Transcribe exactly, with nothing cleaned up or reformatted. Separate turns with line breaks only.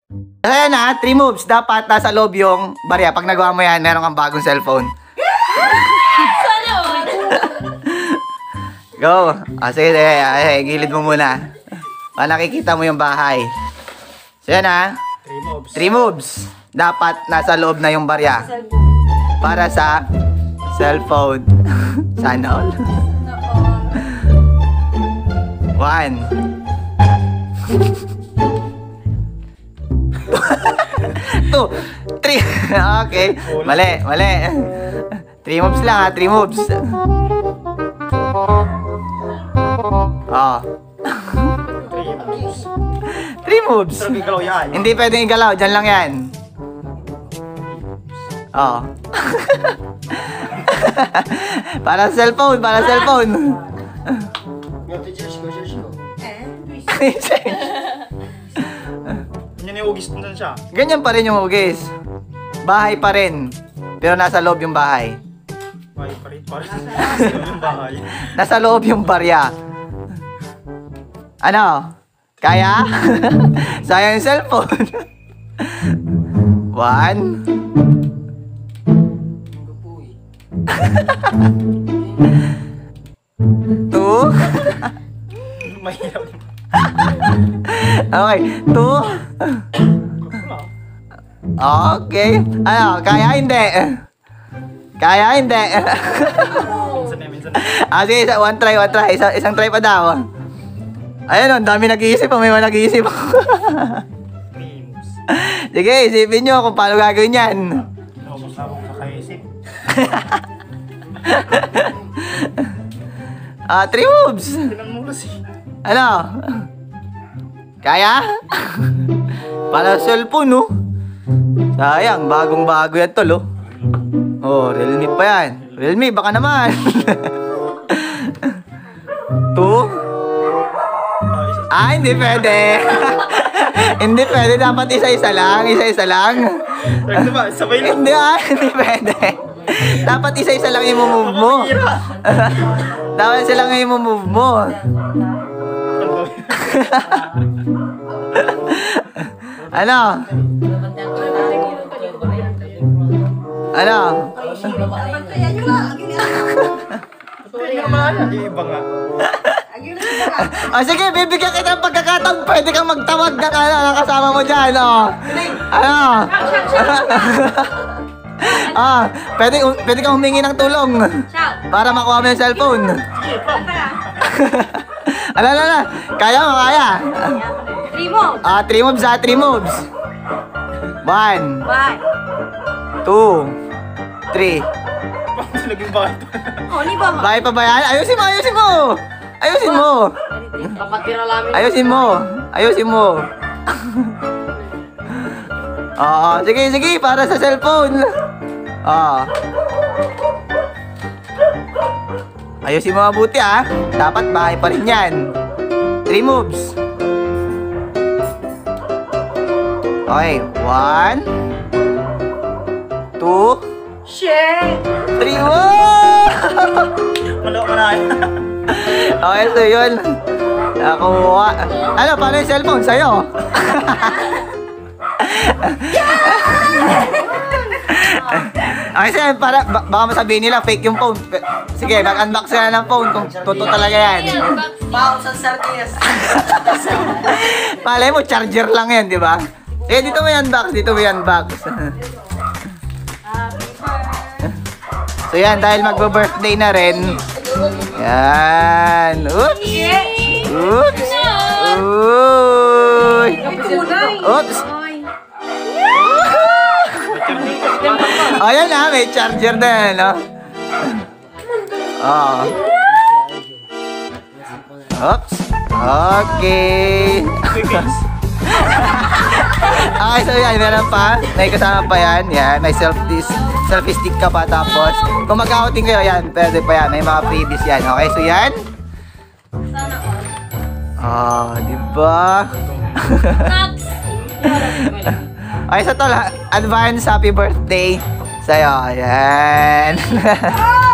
Ayan na, three moves. Dapat nasa loob yung barya. Pag nagawa mo yan, meron kang bagong cellphone.
Sana all.
Go. Ah, sige, sige. Ay, gilid mo muna. Para nakikita mo yung bahay. So yan ha.
Three moves.
Three moves. Dapat nasa loob na yung barya. Para sa cellphone. Sana all. One. Two. Three. Okay. Mali, mali. Three moves lang ha. Three moves. Oh.
Three moves.
Three moves.
Pero gigalaw yan.
Hindi pwedeng igalaw. Diyan lang yan. Oh. Para sa cellphone. Para sa cellphone.
Yan yung ugis na siya.
Ganyan pa rin yung hugis. Bahay pa rin. Pero nasa loob yung bahay.
Bahay pa rin. Para sa yung bahay.
Nasa loob yung barya. Ano? Kaya? Sayang yung cellphone. One. Two.
Mahirap.
Okay. Two. Okay. Ano? Kaya hindi? Kaya hindi?
Minsan na, minsan na.
Ah, sige. isa- One try, one try. Isa, isang try pa daw. Ayun, ang dami nag-iisip. May mga nag-iisip.
Three moves.
Sige, isipin nyo kung paano gagawin yan.
Naubos na akong kakaisip.
Ah, three moves.
Ilang moves eh.
Ano? Kaya? Para sa cellphone, no? Sayang, bagong-bago yan tol, oh. Oh, Realme pa yan. Realme, baka naman. Two? Ah, hindi pwede. Hindi pwede, dapat isa-isa lang. Isa-isa lang.
Ano ba? Sabay lang.
Hindi ah, hindi pwede. Dapat isa-isa lang yung move mo. Dapat isa lang yung move mo. Ano? Ano?
Kaya naman, yung iba nga.
O sige, bibigyan kita ng pagkakataon. Pwede kang magtawag ng ano, ng kasama mo dyan, o. Ano? Ah, pwede, pwede kang humingi ng tulong para makuha mo yung cellphone. Ano, ano, ano? Kaya mo, kaya?
Three moves.
Ah, three moves ah, three moves. One,
One.
two, three.
Bakit naging bakit?
Oh, ni ba?
Bakit pa ba yan? Ayusin mo, ayusin mo! Ayusin mo! Ayusin mo! Ayusin mo! Oo, sige, sige, para sa cellphone. Oo. Ayusin mo mabuti ah. Dapat bahay pa rin yan. Three moves. Okay, one, two,
Shit!
three. Wow!
Malo ka na eh.
Okay, so yun. Nakuha. Ano, paano yung cellphone? Sa'yo? Okay, sige, para, ba- baka masabihin nila fake yung phone. Pe- Sige, mag-unbox ka na ng phone kung totoo talaga yan.
Baon sa sardinas.
Malay mo, charger lang yan, di ba? Eh, dito mo i-unbox, dito mo i-unbox. So yan, dahil magbo-birthday na rin. Yan. Oops! Oops! Uy! Oops! Oh, yan na, may charger na, no? Oh. Oops! Okay! Okay, so yan, meron pa. May kasama pa yan. Yan, may self-dis selfie stick ka pa. Tapos, kung mag-outing kayo, yan, pwede pa yan. May mga freebies yan. Okay, so yan. Ah, di ba? Okay, so tol, advance happy birthday sa'yo. Yan.